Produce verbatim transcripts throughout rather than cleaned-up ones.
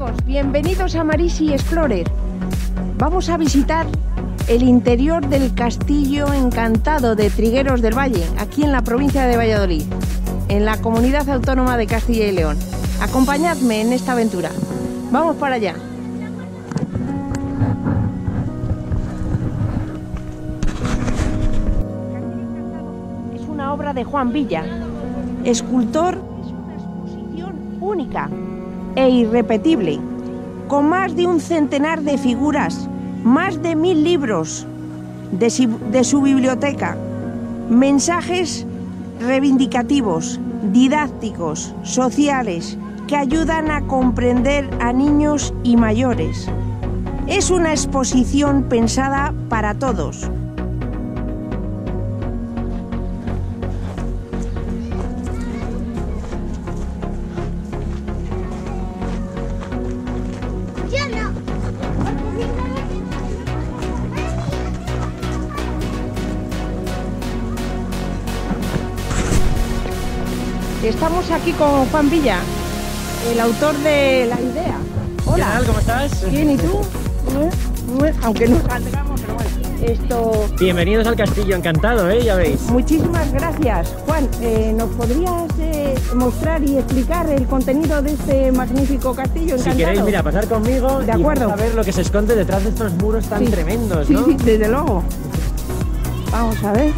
amigos, bienvenidos a Marisi Explorer. Vamos a visitar el interior del Castillo Encantado de Trigueros del Valle, aquí en la provincia de Valladolid, en la Comunidad Autónoma de Castilla y León. Acompañadme en esta aventura. Vamos para allá. Es una obra de Juan Villa, escultor. Es una exposición única e irrepetible, con más de un centenar de figuras, más de mil libros de, si, de su biblioteca, mensajes reivindicativos, didácticos, sociales, que ayudan a comprender a niños y mayores. Es una exposición pensada para todos. Estamos aquí con Juan Villa, el autor de la idea. Hola. ¿Qué tal? ¿Cómo estás? Bien, ¿y tú? Aunque no salgamos, pero bueno. Esto... Bienvenidos al Castillo Encantado, ¿eh? Ya veis. Muchísimas gracias. Juan, eh, ¿nos podrías eh, mostrar y explicar el contenido de este magnífico castillo encantado? Si queréis, mira, pasar conmigo de acuerdo. Y vamos a ver lo que se esconde detrás de estos muros tan sí. tremendos, sí, ¿no? Sí, desde luego. Vamos a ver.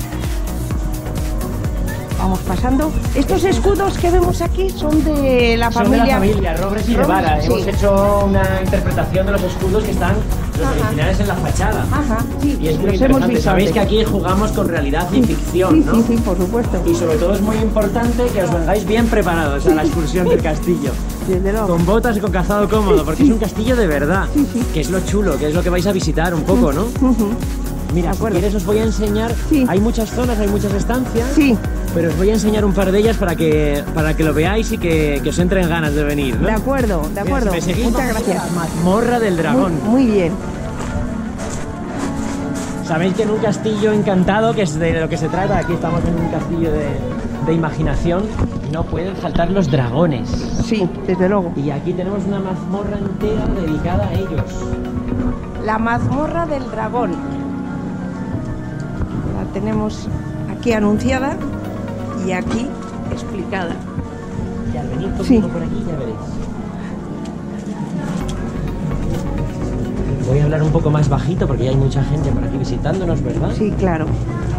Vamos pasando. Estos escudos que vemos aquí son de la son familia... de la familia Robres y Guevara. Sí. Hemos hecho una interpretación de los escudos que están los Ajá. originales en la fachada. Ajá, sí. Y es muy los interesante. Sabéis que aquí jugamos con realidad y ficción, sí, ¿no? Sí, sí, por supuesto. Y sobre todo es muy importante que os vengáis bien preparados a la excursión del castillo. Desde luego. Con botas y con calzado cómodo, porque sí. es un castillo de verdad. Sí, sí. Que es lo chulo, que es lo que vais a visitar un poco, ¿no? Uh-huh. Mira, si quieres os voy a enseñar, sí. hay muchas zonas, hay muchas estancias, sí. pero os voy a enseñar un par de ellas para que, para que lo veáis y que, que os entren ganas de venir, ¿no? De acuerdo, de acuerdo. Mira, si me seguís, muchas gracias. La mazmorra del dragón. Muy, muy bien. Sabéis que en un castillo encantado, que es de lo que se trata, aquí estamos en un castillo de, de imaginación, no pueden faltar los dragones. Sí, desde luego. Y aquí tenemos una mazmorra entera dedicada a ellos. La mazmorra del dragón. La tenemos aquí anunciada y aquí explicada. Y al venir conmigo sí. por aquí ya veréis. Voy a hablar un poco más bajito porque ya hay mucha gente por aquí visitándonos, ¿verdad? Sí, claro.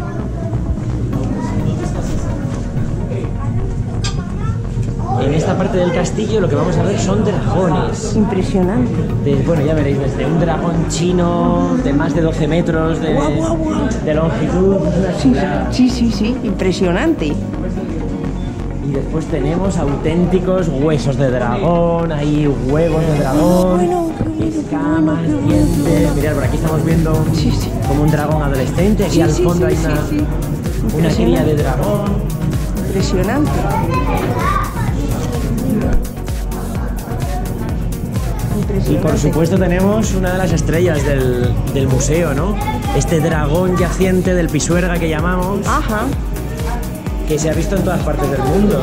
En esta parte del castillo lo que vamos a ver son dragones. Impresionante. De, bueno, ya veréis, desde un dragón chino de más de doce metros de, guau, guau, guau. de longitud. Sí, sí, sí, sí, impresionante. Y después tenemos auténticos huesos de dragón, hay huevos de dragón, bueno, escamas, dientes. Mirad, por aquí estamos viendo un, sí, sí. como un dragón adolescente. Aquí sí, al sí, fondo sí, hay una, sí, sí. una cría de dragón. Impresionante. Y por supuesto tenemos una de las estrellas del, del museo, ¿no? Este dragón yaciente del Pisuerga que llamamos. Ajá. Que se ha visto en todas partes del mundo.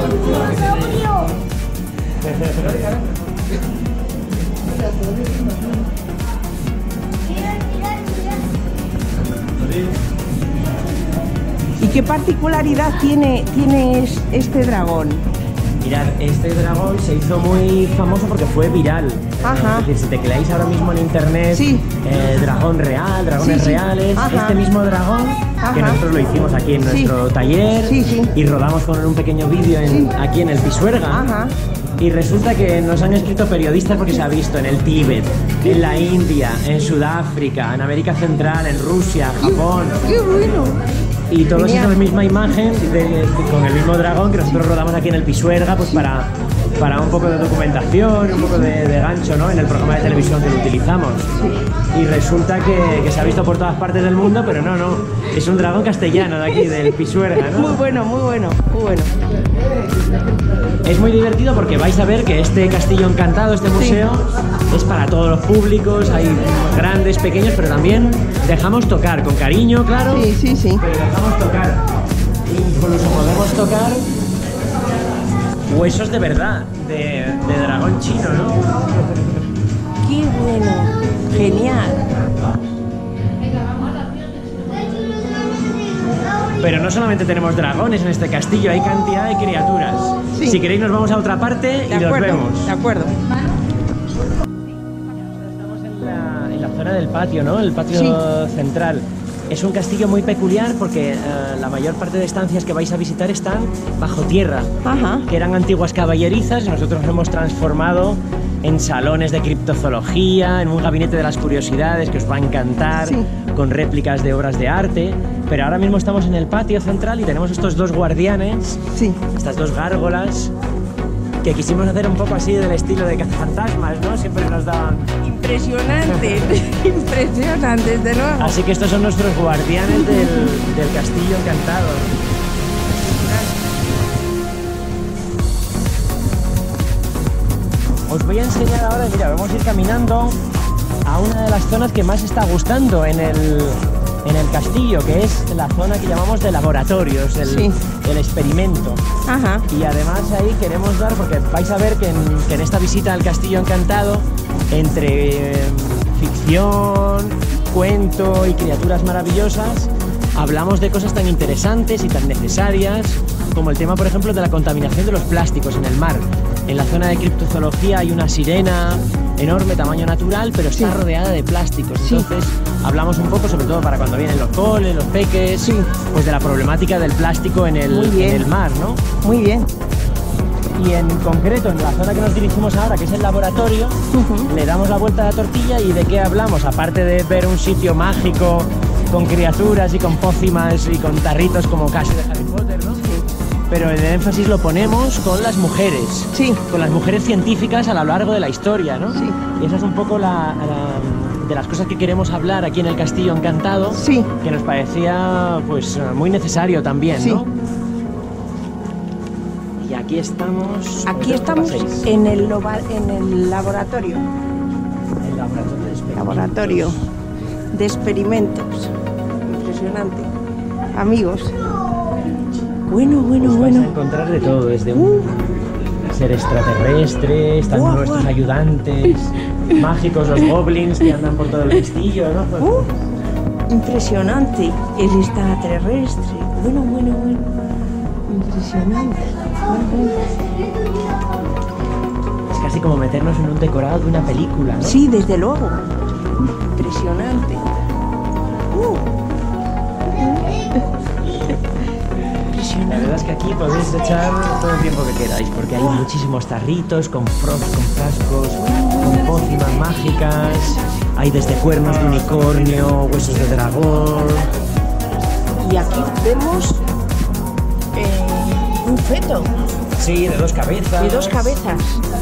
¿Y qué particularidad tiene, tiene este dragón? Mirad, este dragón se hizo muy famoso porque fue viral. Ajá. Es decir, si tecleáis ahora mismo en internet, sí. eh, dragón real, dragones sí, sí. reales, Ajá. este mismo dragón, Ajá. que nosotros lo hicimos aquí en nuestro sí. taller sí, sí. y rodamos con un pequeño vídeo sí. aquí en el Pisuerga. Ajá. Y resulta que nos han escrito periodistas porque se ha visto en el Tíbet, en la India, en Sudáfrica, en América Central, en Rusia, Japón. ¡Qué bueno! Y todos esa misma imagen de, de, con el mismo dragón que nosotros rodamos aquí en el Pisuerga, pues para, para un poco de documentación, un poco de, de gancho, ¿no? En el programa de televisión que lo utilizamos. Y resulta que, que se ha visto por todas partes del mundo, pero no, no. Es un dragón castellano de aquí, del Pisuerga, ¿no? Muy bueno, muy bueno, muy bueno. Es muy divertido porque vais a ver que este castillo encantado, este museo, sí. es para todos los públicos, hay grandes, pequeños, pero también dejamos tocar, con cariño, claro. Sí, sí, sí. Pero dejamos tocar. Incluso podemos tocar huesos de verdad, de, de dragón chino, ¿no? qué bueno, genial. Pero no solamente tenemos dragones en este castillo, hay cantidad de criaturas. Sí. Si queréis nos vamos a otra parte y De los acuerdo, vemos. de acuerdo. Estamos en la, en la zona del patio, ¿no? El patio Sí. central. Es un castillo muy peculiar porque eh, la mayor parte de estancias que vais a visitar están bajo tierra, Ajá. que eran antiguas caballerizas y nosotros nos hemos transformado en salones de criptozoología, en un gabinete de las curiosidades que os va a encantar, Sí. con réplicas de obras de arte. Pero ahora mismo estamos en el patio central y tenemos estos dos guardianes, Sí. estas dos gárgolas, que quisimos hacer un poco así del estilo de cazafantasmas, ¿no? Siempre nos daban... Impresionante, impresionante, desde luego. Así que estos son nuestros guardianes del, del castillo encantado. Os voy a enseñar ahora, mira, vamos a ir caminando a una de las zonas que más está gustando en el, en el castillo, que es la zona que llamamos de laboratorios, el, Sí. el experimento. Ajá. Y además ahí queremos dar, porque vais a ver que en, que en esta visita al Castillo Encantado, entre eh, ficción, cuento y criaturas maravillosas, hablamos de cosas tan interesantes y tan necesarias como el tema, por ejemplo, de la contaminación de los plásticos en el mar. En la zona de criptozoología hay una sirena enorme, tamaño natural, pero está Sí. rodeada de plásticos. Sí. Entonces hablamos un poco, sobre todo para cuando vienen los coles, los peques, Sí. pues de la problemática del plástico en el, Muy bien. en el mar, ¿no? Muy bien. Y en concreto, en la zona que nos dirigimos ahora, que es el laboratorio, Ujú. le damos la vuelta a la tortilla y ¿de qué hablamos? Aparte de ver un sitio mágico con criaturas y con pócimas y con tarritos como casi de Harry Potter, ¿no? Sí. Pero el énfasis lo ponemos con las mujeres, Sí. con las mujeres científicas a lo largo de la historia, ¿no? Sí. Y esa es un poco la, la- de las cosas que queremos hablar aquí en el Castillo Encantado, Sí. que nos parecía pues muy necesario también, Sí. ¿no? Y aquí estamos... Aquí pues, estamos paséis. en el, loba- en el laboratorio. El laboratorio de experimentos. Laboratorio de experimentos. Impresionante. Amigos. Bueno, bueno, Os vais a bueno. encontrar de todo, desde un ser extraterrestre, están Guau, nuestros guau. ayudantes mágicos, los goblins que andan por todo el castillo, ¿no? Pues, Uh, impresionante. El extraterrestre. Bueno, bueno, bueno. Impresionante. Bueno, bueno. es casi como meternos en un decorado de una película, ¿no? Sí, desde luego. Impresionante. Uh. La verdad Impresionante. es que aquí podéis echar todo el tiempo que queráis, porque hay Guau. muchísimos tarritos con, fros, con frascos, con pócimas mágicas, hay desde cuernos de unicornio, huesos de dragón. Y aquí vemos eh, un feto Sí, de dos cabezas. de dos cabezas.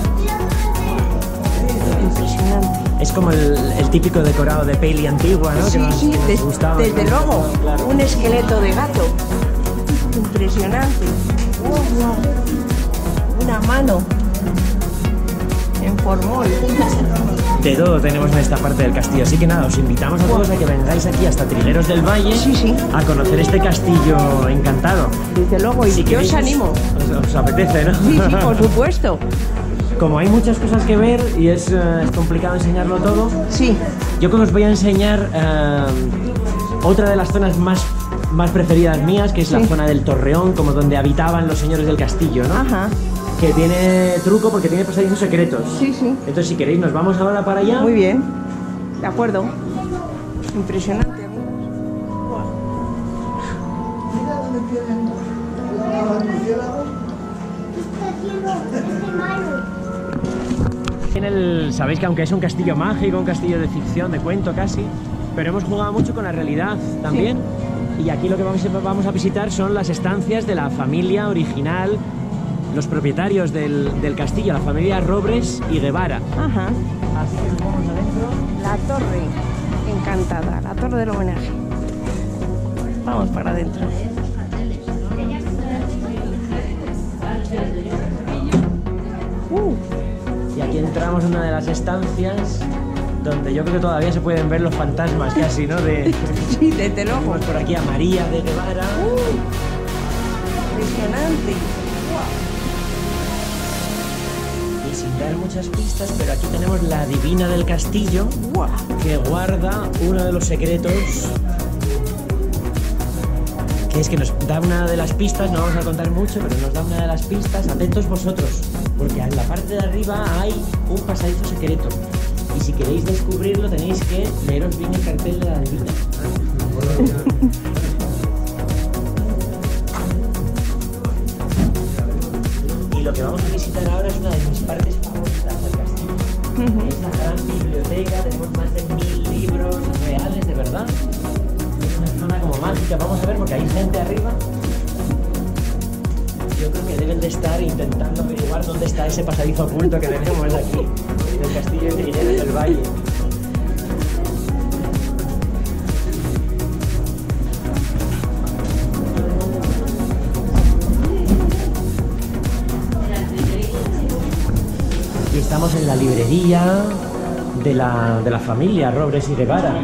Impresionante. Es como el, el típico decorado de peli antigua, ¿no? Sí, que nos, sí, que nos des- gustaba, desde ¿no? luego. Claro. Un esqueleto de gato. Impresionante. Wow, wow. Una mano en formol. De todo tenemos en esta parte del castillo, así que nada, os invitamos a todos a que vengáis aquí hasta Trigueros del Valle Sí, sí. a conocer este castillo encantado. Desde luego, y Si yo queréis, os animo. Os, os apetece, ¿no? Sí, sí, por supuesto. Como hay muchas cosas que ver y es, eh, es complicado enseñarlo todo, Sí, yo creo que os voy a enseñar eh, otra de las zonas más, más preferidas mías, que es la Sí. zona del Torreón, como donde habitaban los señores del castillo, ¿no? ajá. Que tiene truco porque tiene pasadizos secretos. Sí, sí. Entonces, si queréis, nos vamos ahora para allá. Muy bien. De acuerdo. Impresionante, amigos. En el, sabéis que aunque es un castillo mágico, un castillo de ficción, de cuento casi, pero hemos jugado mucho con la realidad también. Y aquí lo que vamos a, vamos a visitar son las estancias de la familia original, los propietarios del, del castillo, la familia Robres y Guevara. Ajá. Así que nos vamos adentro. La torre encantada, la torre del homenaje. Vamos para adentro. Uh, Y aquí entramos en una de las estancias donde yo creo que todavía se pueden ver los fantasmas casi, ¿no? De, sí, desde luego. tenemos por aquí a María de Guevara. Uh, impresionante. Y sin dar dar muchas pistas, pero aquí tenemos la adivina del castillo, que guarda uno de los secretos, que es que nos da una de las pistas, no vamos a contar mucho, pero nos da una de las pistas. Atentos vosotros, porque en la parte de arriba hay un pasadizo secreto, y si queréis descubrirlo tenéis que leeros bien el cartel de la adivina. Y lo que vamos a visitar ahora es una de mis partes favoritas del castillo. Uh-huh. Es la gran biblioteca, tenemos más de mil libros reales, de verdad. Es una zona como mágica, vamos a ver porque hay gente arriba. Yo creo que deben de estar intentando averiguar dónde está ese pasadizo oculto que tenemos aquí, del castillo de Guillermo del Valle. Y estamos en la librería de la, de la familia Robres y Guevara.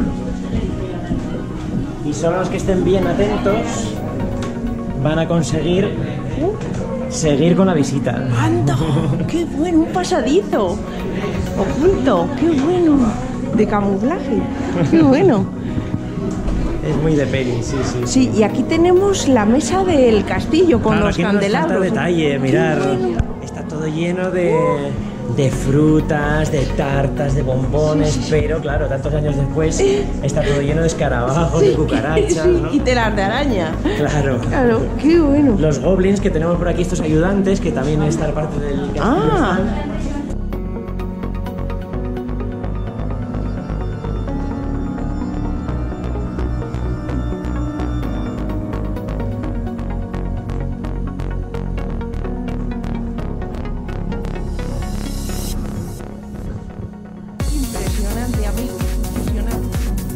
Y solo los que estén bien atentos van a conseguir seguir con la visita. ¡Anda! ¡Qué bueno! Un pasadizo oculto. ¡Qué bueno! De camuflaje. ¡Qué bueno! Es muy de peli, sí, sí. Sí, y aquí tenemos la mesa del castillo con claro, los aquí candelabros. Nos falta detalle, mirar. Bueno. Está todo lleno de, de frutas, de tartas, de bombones, sí, sí, pero claro, tantos años después está todo lleno de escarabajos, sí, de cucarachas, sí, ¿no? Y telas de araña. Claro. Claro, qué bueno. Los goblins que tenemos por aquí, estos ayudantes, que también están parte del castillo. Ah. Impresionante, amigo, impresionante.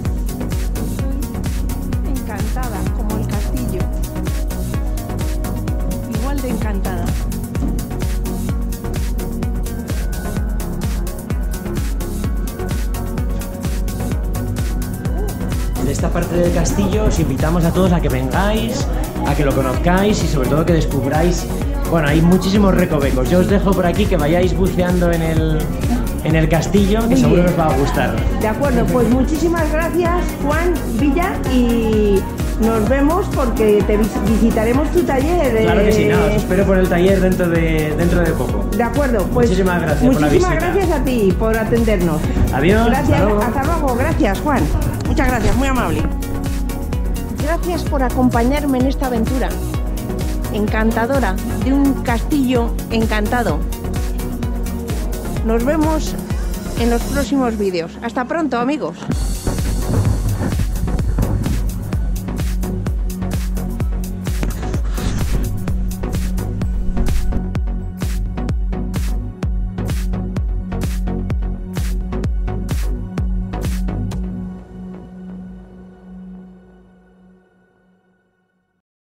Estoy encantada, como el castillo. Igual de encantada. En esta parte del castillo os invitamos a todos a que vengáis, a que lo conozcáis y sobre todo que descubráis. Bueno, hay muchísimos recovecos. Yo os dejo por aquí que vayáis buceando en el, en el castillo, que muy seguro bien. Os va a gustar. De acuerdo, pues muchísimas gracias, Juan Villa, y nos vemos porque te visitaremos tu taller. Claro que sí, nada, os espero por el taller dentro de, dentro de poco. De acuerdo, pues muchísimas gracias muchísimas por la visita. Gracias a ti por atendernos. Adiós. Gracias, hasta luego. Hasta luego. Gracias, Juan. Muchas gracias, muy amable. Gracias por acompañarme en esta aventura encantadora de un castillo encantado. Nos vemos en los próximos vídeos. Hasta pronto, amigos.